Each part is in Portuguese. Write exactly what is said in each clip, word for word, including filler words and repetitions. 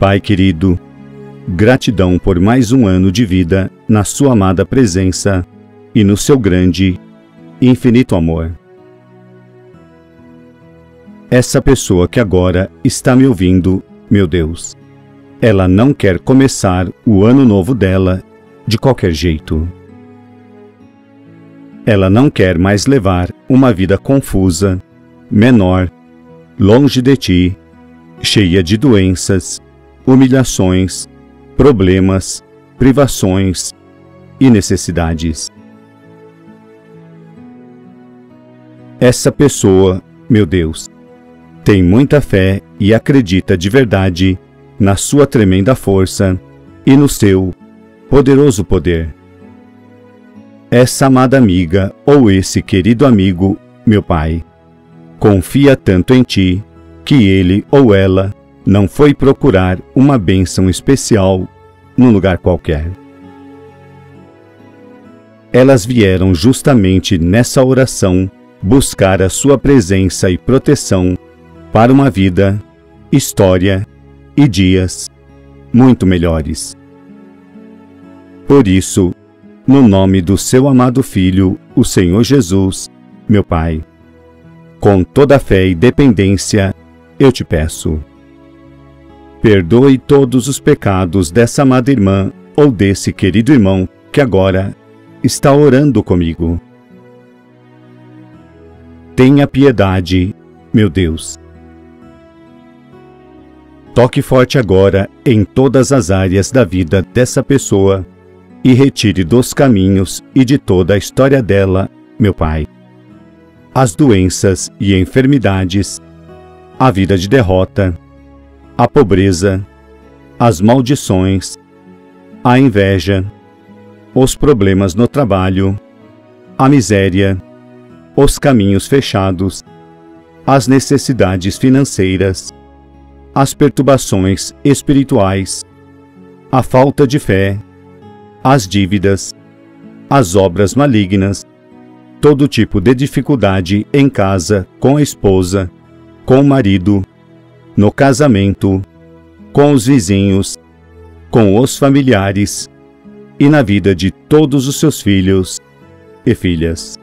Pai querido, gratidão por mais um ano de vida na sua amada presença e no seu grande e infinito amor. Essa pessoa que agora está me ouvindo, meu Deus, ela não quer começar o ano novo dela de qualquer jeito. Ela não quer mais levar uma vida confusa, menor, longe de ti, cheia de doenças, humilhações, problemas, privações e necessidades. Essa pessoa, meu Deus, tem muita fé e acredita de verdade na sua tremenda força e no seu poderoso poder. Essa amada amiga ou esse querido amigo, meu Pai, confia tanto em ti que ele ou ela não foi procurar uma bênção especial num lugar qualquer. Elas vieram justamente nessa oração buscar a sua presença e proteção para uma vida, história e dias muito melhores. Por isso, no nome do seu amado Filho, o Senhor Jesus, meu Pai, com toda a fé e dependência, eu te peço. Perdoe todos os pecados dessa amada irmã ou desse querido irmão que agora está orando comigo. Tenha piedade, meu Deus. Toque forte agora em todas as áreas da vida dessa pessoa e retire dos caminhos e de toda a história dela, meu Pai, as doenças e enfermidades, a vida de derrota, a pobreza, as maldições, a inveja, os problemas no trabalho, a miséria, os caminhos fechados, as necessidades financeiras, as perturbações espirituais, a falta de fé, as dívidas, as obras malignas, todo tipo de dificuldade em casa, com a esposa, com o marido, no casamento, com os vizinhos, com os familiares e na vida de todos os seus filhos e filhas.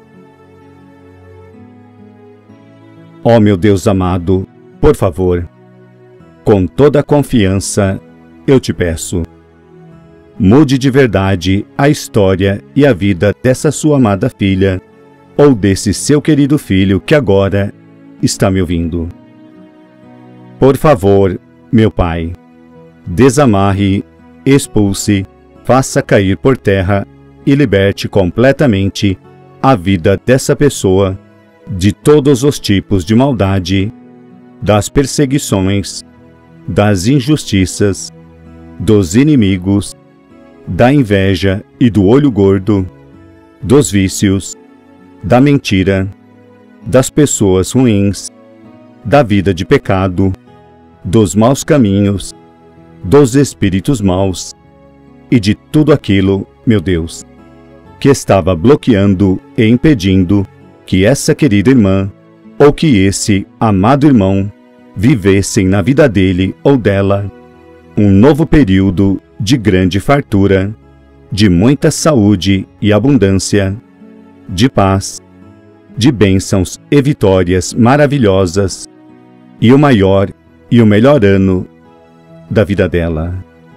Ó meu Deus amado, por favor, com toda a confiança, eu te peço, mude de verdade a história e a vida dessa sua amada filha ou desse seu querido filho que agora está me ouvindo. Por favor, meu Pai, desamarre, expulse, faça cair por terra e liberte completamente a vida dessa pessoa de todos os tipos de maldade, das perseguições, das injustiças, dos inimigos, da inveja e do olho gordo, dos vícios, da mentira, das pessoas ruins, da vida de pecado, dos maus caminhos, dos espíritos maus e de tudo aquilo, meu Deus, que estava bloqueando e impedindo que essa querida irmã ou que esse amado irmão vivessem na vida dele ou dela um novo período de grande fartura, de muita saúde e abundância, de paz, de bênçãos e vitórias maravilhosas e o maior e o melhor ano da vida dela.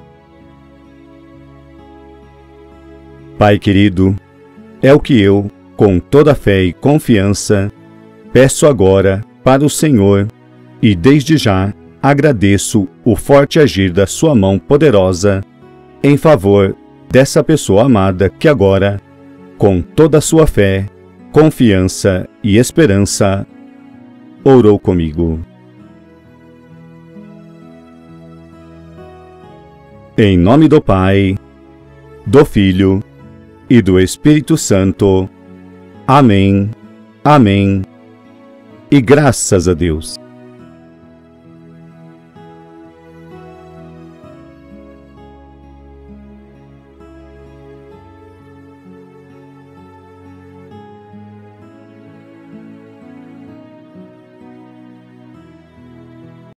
Pai querido, é o que eu, com toda a fé e confiança, peço agora para o Senhor e desde já agradeço o forte agir da sua mão poderosa em favor dessa pessoa amada que agora, com toda a sua fé, confiança e esperança, orou comigo. Em nome do Pai, do Filho e do Espírito Santo. Amém, amém e graças a Deus.